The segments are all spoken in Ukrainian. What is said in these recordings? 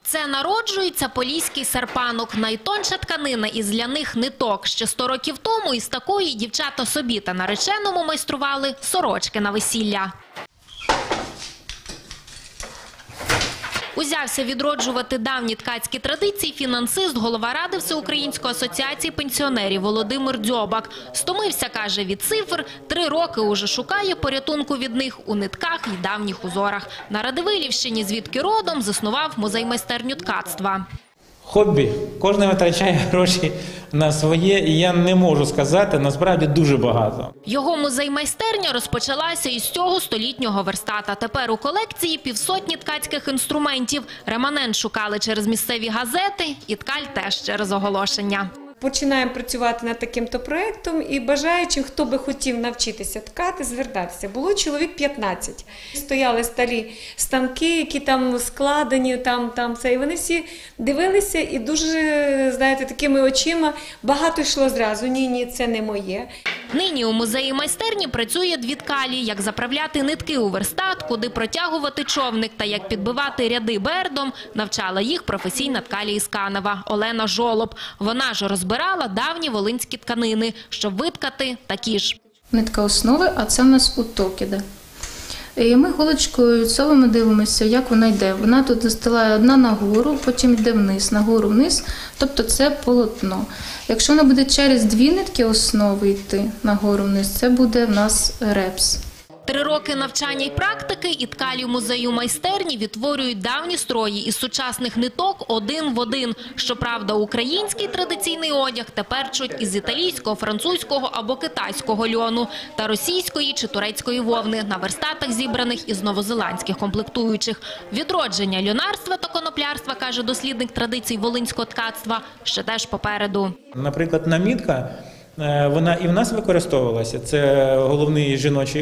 Це народжується поліський серпанок. Найтонша тканина із ляних ниток. Ще 100 років тому із такої дівчата собі та нареченому майстрували сорочки на весілля. Узявся відроджувати давні ткацькі традиції фінансист, голова Ради Всеукраїнської асоціації пенсіонерів Володимир Дзьобак. Стомився, каже, від цифр, 3 роки уже шукає порятунку від них у нитках і давніх узорах. На Радивилівщині, звідки родом, заснував музей-майстерню ткацтва. Хобі. Кожен витрачає гроші на своє, і я не можу сказати, насправді дуже багато. Його музей-майстерня розпочалася із цього столітнього верстата. Тепер у колекції півсотні ткацьких інструментів. Реманент шукали через місцеві газети і ткаль теж через оголошення. Починаємо працювати над таким-то проєктом і бажаючим, хто би хотів навчитися ткати, звертатися. Було чоловік 15. Стояли старі станки, які там складені, і вони всі дивилися і дуже, знаєте, такими очима багато йшло зразу. Ні, це не моє. Нині у музеї-майстерні працює 2 ткалі, як заправляти нитки у верстат, куди протягувати човник та як підбивати ряди бердом, навчала їх професійна ткалі із Канева Олена Жолоб. Вона ж розбирала давні волинські тканини, щоб виткати такі ж. Нитка основи, а це у нас уток іде. І ми голочкою відсовуємо, дивимося, як вона йде. Вона тут застилає одна нагору, потім йде вниз, нагору, вниз, тобто це полотно. Якщо вона буде через 2 нитки основи йти нагору, вниз, це буде в нас репс. 3 роки навчання і практики, і ткалі музею майстерні відтворюють давні строї із сучасних ниток один в один. Щоправда, український традиційний одяг тепер чуть із італійського, французького або китайського льону та російської чи турецької вовни на верстатах, зібраних із новозеландських комплектуючих. Відродження льонарства та коноплярства, каже дослідник традицій волинського ткацтва, ще теж попереду. Наприклад, намітка. Вона і в нас використовувалася. Це головний жіночий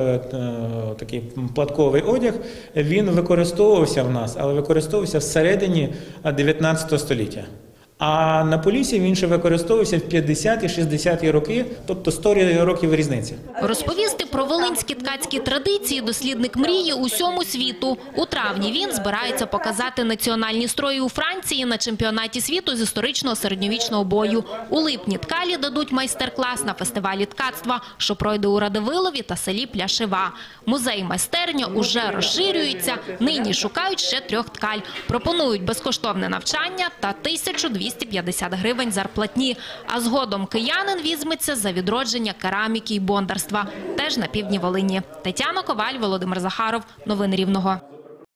такий платковий одяг. Він використовувався в нас, але використовувався всередині 19 століття. А на Поліссі він ще використовувався в 50-60-ті роки, тобто 100 років різниці. Розповісти про волинські ткацькі традиції дослідник мріє усьому світу. У травні він збирається показати національні строї у Франції на чемпіонаті світу з історичного середньовічного бою. У липні ткалі дадуть майстер-клас на фестивалі ткацтва, що пройде у Радивилові та селі Пляшева. Музей-майстерня уже розширюється. Нині шукають ще 3 ткаль. Пропонують безкоштовне навчання та 1250 гривень зарплатні. А згодом киянин візьметься за відродження кераміки і бондарства. Теж на півдні Волині. Тетяна Коваль, Володимир Захаров. Новини Рівного.